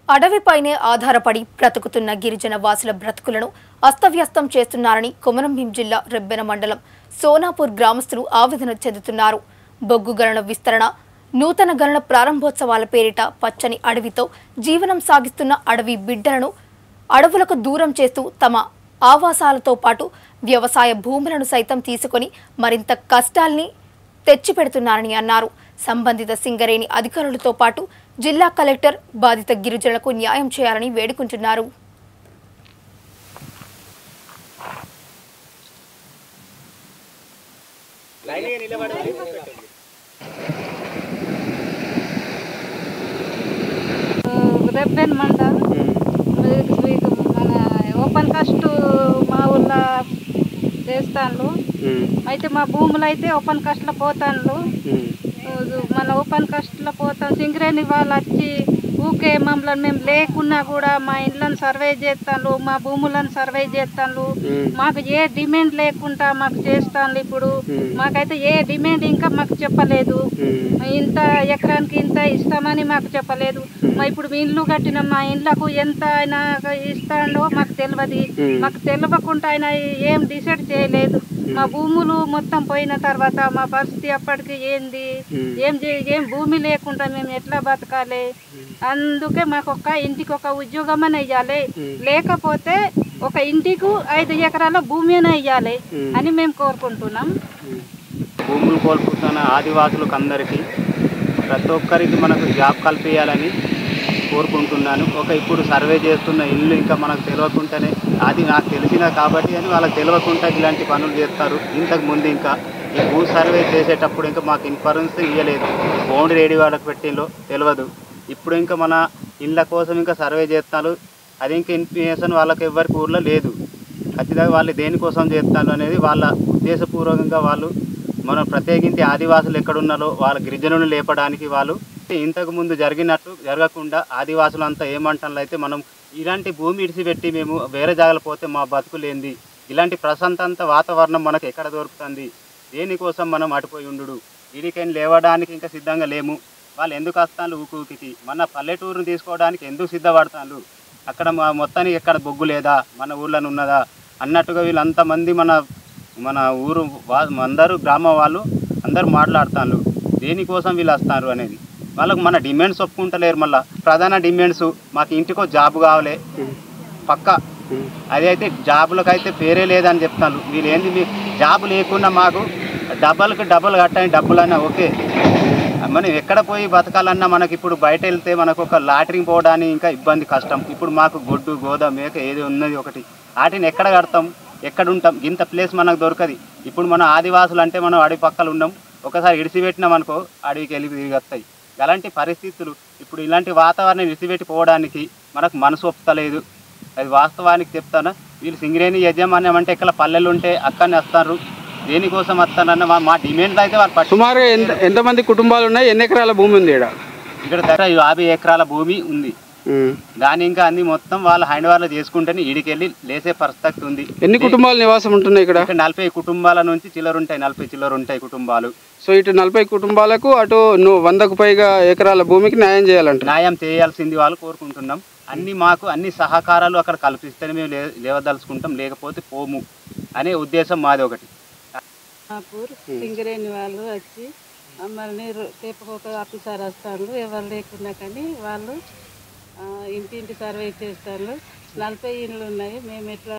అడవిపైనే ఆధారపడి బ్రతుకుతున్న గిరిజన వాసుల బ్రతుకులను అస్తవ్యస్తం చేస్తున్నారని కొమరంభీం జిల్లా రెబ్బెన మండలం సోనాపూర్ గ్రామస్తులు ఆవేదన చెందుతున్నారు. బొగ్గు గనుల విస్తరణ, నూతన గనుల ప్రారంభోత్సవాల పేరిట పచ్చని అడవితో జీవనం సాగిస్తున్న అడవి బిడ్డలను అడవులకు దూరం చేస్తూ తమ ఆవాసాలతో పాటు వ్యవసాయ భూములను సైతం తీసుకొని మరింత కష్టాల్ని తెచ్చిపెడుతున్నారని అన్నారు. సంబంధిత సింగరేణి అధికారులతో పాటు జిల్లా కలెక్టర్ బాధిత గిరిజనులకు న్యాయం చేయాలని వేడుకుంటున్నారు. రెబ్బెన్ మండల్ మన ఓపెన్ కాస్ట్ మా ఊళ్ళో చేస్తాను. అయితే మా భూములు అయితే ఓపెన్ కాస్ట్లో పోతాను. మన ఓపెన్ కాస్ట్లో పోతాం. సింగరేణి వాళ్ళు వచ్చి ఊకే మమ్మల్ని మేము లేకున్నా కూడా మా ఇండ్లను సర్వే చేస్తాను, మా భూములను సర్వే చేస్తాను. మాకు ఏ డిమాండ్ లేకుండా మాకు చేస్తాను. ఇప్పుడు మాకైతే ఏ డిమాండ్ ఇంకా మాకు చెప్పలేదు. ఇంత ఎకరానికి ఇంత ఇస్తామని మాకు చెప్పలేదు. ఇప్పుడు మీ ఇల్లు కట్టిన మా ఇండ్లకు ఎంత ఆయన ఇస్తాడో మాకు తెలియదు. మాకు తెలియకుండా ఆయన ఏం డిసైడ్ చేయలేదు. మా భూములు మొత్తం పోయిన తర్వాత మా పరిస్థితి అప్పటికి ఏంది, ఏం భూమి లేకుండా మేము ఎట్లా బతకాలి? అందుకే మాకు ఒక ఇంటికి ఒక ఉద్యోగం అని ఇవ్వాలి, లేకపోతే ఒక ఇంటికి 5 ఎకరాల భూమి అని ఇవ్వాలి అని మేము కోరుకుంటున్నాం. భూములు కోల్పోతున్న ఆదివాసులకు అందరికీ ప్రతి ఒక్కరికి మనకు జాబ్ కల్పించాలని కోరుకుంటున్నాను. ఇప్పుడు సర్వే చేస్తున్న ఇల్లు ఇంకా మనకు తెలియకుండానే అది నాకు తెలిసిన కాబట్టి అని వాళ్ళకి తెలియకుండా ఇలాంటి పనులు చేస్తారు. ఇంతకు ముందు ఇంకా ఈ భూ సర్వే చేసేటప్పుడు ఇంకా మాకు ఇన్ఫర్మేషన్ ఇవ్వలేదు. బౌండరీ రేడి వాళ్ళకి పెట్టిందో తెలియదు. ఇప్పుడు ఇంకా మన ఇళ్ళ కోసం ఇంకా సర్వే చేస్తారు. అది ఇంకా ఇన్ఫర్మేషన్ వాళ్ళకి ఎవరికి ఊర్లో లేదు. ఖచ్చితంగా వాళ్ళు దేనికోసం చేస్తారు అనేది వాళ్ళ ఉద్దేశపూర్వకంగా వాళ్ళు మనం ప్రత్యేకించి ఆదివాసులు ఎక్కడున్నారో వాళ్ళ గిరిజనులు లేపడానికి వాళ్ళు ఇంతకు ముందు జరిగినట్టు జరగకుండా ఆదివాసులంతా ఏమంటారు అయితే మనం ఇలాంటి భూమి ఇడిచిపెట్టి మేము వేరే జాగాలు పోతే మా బతుకులేంది, ఇలాంటి ప్రశాంతంత వాతావరణం మనకు ఎక్కడ దొరుకుతుంది, దేనికోసం మనం అటుపోయి ఉండు వీడికైనా లేవడానికి ఇంకా సిద్ధంగా లేము. వాళ్ళు ఎందుకు వస్తాను ఊకూకి మన పల్లెటూరుని తీసుకోవడానికి ఎందుకు సిద్ధపడతాను? అక్కడ మొత్తానికి ఎక్కడ బొగ్గు లేదా, మన ఊళ్ళని ఉన్నదా అన్నట్టుగా వీళ్ళంతమంది మన ఊరు అందరూ గ్రామ వాళ్ళు అందరూ మాట్లాడుతాను దేనికోసం వీళ్ళు వస్తారు అనేది. వాళ్ళకు మన డిమాండ్స్ ఒప్పుకుంటలేరు. మళ్ళీ ప్రధాన డిమాండ్స్ మాకు ఇంటికో జాబ్ కావాలి పక్క. అది అయితే జాబులకు అయితే పేరే లేదని చెప్తాను. వీళ్ళు ఏంది మీ జాబ్ లేకుండా మాకు డబల్ కట్టని డబ్బులన్నా ఓకే, మనం ఎక్కడ పోయి బతకాలన్నా మనకి ఇప్పుడు బయట వెళ్తే మనకు ఒక లాటరింగ్ పోవడానికి ఇంకా ఇబ్బంది కష్టం. ఇప్పుడు మాకు గొడ్డు గోదా మేక ఏది ఉన్నది ఒకటి, వాటిని ఎక్కడ కడతాం, ఎక్కడ ఉంటాం? ఇంత ప్లేస్ మనకు దొరకది. ఇప్పుడు మన ఆదివాసులు అంటే మనం అడవి పక్కలు ఉన్నాం, ఒకసారి ఇడిసిపెట్టినాం అనుకో అడవికి వెళ్ళి తిరిగి వస్తాయి. అలాంటి పరిస్థితులు ఇప్పుడు ఇలాంటి వాతావరణం ఇడిసిపెట్టిపోవడానికి మనకు మనసు ఒప్పుతలేదు. అది వాస్తవానికి చెప్తాను. వీళ్ళు సింగరేణి యజమాన్యం అంటే ఇక్కడ పల్లెలు ఉంటే అక్కడనే వస్తారు, దేనికోసం వస్తానన్న మా డిమాండ్లు అయితే వాళ్ళు సుమారుగా ఎంతమంది కుటుంబాలు ఉన్నాయి? ఎన్ని ఎకరాల భూమి ఉంది ఇక్కడ దగ్గర 50 ఎకరాల భూమి ఉంది. దాని ఇంకా అన్ని మొత్తం వాళ్ళ హైండ్వార్లో చేసుకుంటేనే ఈడికెళ్ళి లేసే పరిస్థితి ఉంది. ఎన్ని కుటుంబాలు నివాసం ఉంటున్నాయి ఇక్కడ? 40 కుటుంబాల నుంచి చిల్లరుంటాయి, 40 చిల్లరుంటాయి కుటుంబాలు. సో ఇటు 40 కుటుంబాలకు అటు 100కు పైగా ఎకరాల భూమికి న్యాయం చేయాలంట. న్యాయం చేయాల్సింది వాళ్ళు కోరుకుంటున్నాం. మాకు అన్ని సహకారాలు అక్కడ కల్పిస్తేనే మేము లేవదలుచుకుంటాం, లేకపోతే పోము అనే ఉద్దేశం మాది. ఒకటి సింగరేణి వాళ్ళు వచ్చి మమ్మల్ని రేపొక ఆఫీసర్ వస్తారు, ఎవరు లేకున్నా కానీ వాళ్ళు ఇంటింటి సర్వే చేస్తారు. 40 ఇండ్లు ఉన్నాయి. మేము ఎట్లా